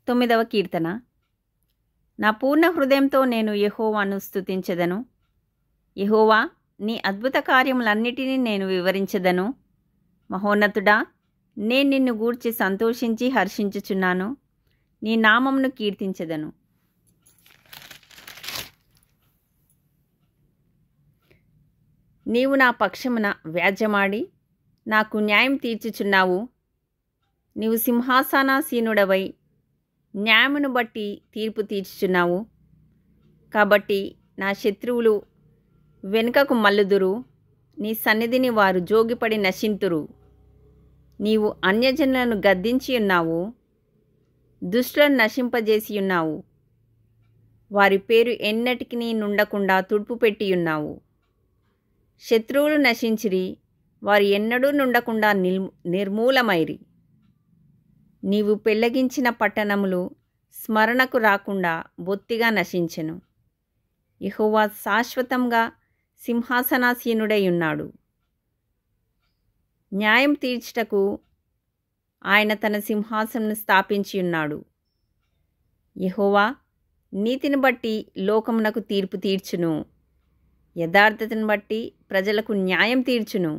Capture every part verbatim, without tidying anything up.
తొమ్మిదవ కీర్తన. నా పూర్ణ హృదయంతో నేను యెహోవాను స్తుతించెదను. యెహోవా, నీ అద్భుత కార్యములన్నిటినీ నేను వివరించెదను. మహోన్నతుడా, నేను నిన్ను గూర్చి సంతోషించి హర్షించుచున్నాను. నీ నామమును కీర్తించెదను. నీవు నా పక్షమున వ్యాజ్యమాడి నాకు న్యాయం తీర్చుచున్నావు. నీవు సింహాసనాసీనుడవై న్యాయమును బట్టి తీర్పు తీర్చుచున్నావు. కాబట్టి నా శత్రువులు వెనుకకు మల్లుదురు, నీ సన్నిధిని వారు జోగిపడి నశింతురు. నీవు అన్యజనులను గద్దించి ఉన్నావు, దుష్టులను నశింపజేసి ఉన్నావు. వారి పేరు ఎన్నటికి నుండకుండా తుడుపు పెట్టి ఉన్నావు. శత్రువులు నశించిరి, వారు ఎన్నడూ నుండకుండా నిల్ నిర్మూలమైరి. నీవు పెళ్లగించిన పట్టణములు స్మరణకు రాకుండా బొత్తిగా నశించెను. యెహోవా శాశ్వతంగా సింహాసనాసీనుడై ఉన్నాడు. న్యాయం తీర్చుటకు ఆయన తన సింహాసనం స్థాపించి ఉన్నాడు. యెహోవా నీతిని బట్టి లోకమునకు తీర్పు తీర్చును, యథార్థతను బట్టి ప్రజలకు న్యాయం తీర్చును.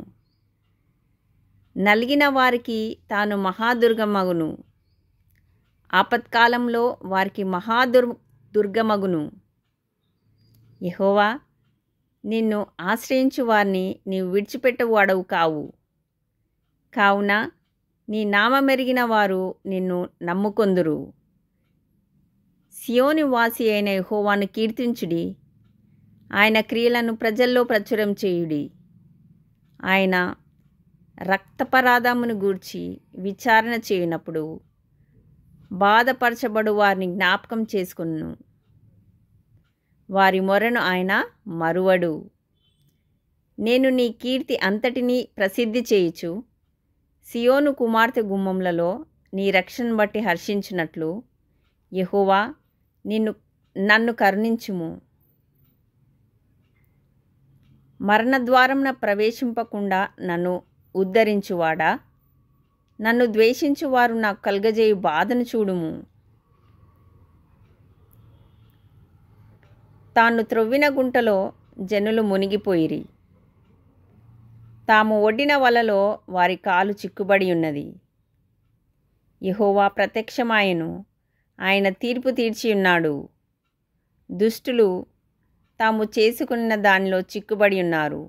నలిగిన వారికి తాను మహాదుర్గమగును, ఆపత్కాలంలో వారికి మహాదుర్ దుర్గమగును. యెహోవా, నిన్ను ఆశ్రయించు వారిని నీవు విడిచిపెట్టవాడవు కావు. కావున నీ నామమెరిగిన వారు నిన్ను నమ్ముకొందురు. సియోను వాసి అయిన యెహోవాను కీర్తించుడి, ఆయన క్రియలను ప్రజల్లో ప్రచురం చేయుడి. ఆయన రక్తపరాధమును గూర్చి విచారణ చేయనప్పుడు బాధపరచబడు వారిని జ్ఞాపకం చేసుకును. వారి మొరను ఆయన మరువడు. నేను నీ కీర్తి అంతటినీ ప్రసిద్ధి చేయుచు సియోను కుమార్తె గుమ్మములలో నీ రక్షణ బట్టి హర్షించినట్లు యెహోవా నిన్ను నన్ను కరుణించుము. మరణద్వారమున ప్రవేశింపకుండా నన్ను ఉద్ధరించువాడా, నన్ను ద్వేషించువారు నాకు కలుగజేయు బాధను చూడుము. తాను త్రొవ్విన గుంటలో జనులు మునిగిపోయిరి, తాము ఒడ్డిన వలలో వారి కాలు చిక్కుబడి ఉన్నది. యెహోవా ప్రత్యక్షమాయెను, ఆయన తీర్పు తీర్చి ఉన్నాడు. దుష్టులు తాము చేసుకున్న దానిలో చిక్కుబడి ఉన్నారు.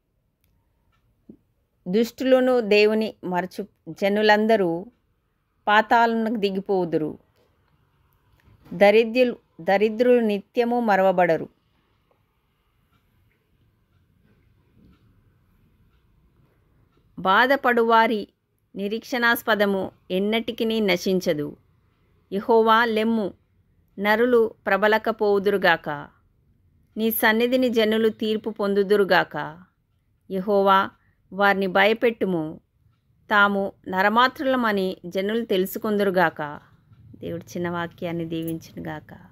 దుష్టులను దేవుని మరచు జనులందరూ పాతాళమునకు దిగిపోవుదురు. దరిద్రులు దరిద్రులు నిత్యము మరవబడరు. బాధపడువారి నిరీక్షణాస్పదము ఎన్నటికి నశించదు. యెహోవా లెమ్ము, నరులు ప్రబలకపోవుదురుగాక. నీ సన్నిధిని జనులు తీర్పు పొందుదురుగాక. యెహోవా వారిని భయపెట్టుము, తాము నరమాత్రులమని జనులు తెలుసుకొందురుగాక. దేవుడి చిన్న వాక్యాన్ని దీవించునుగాక.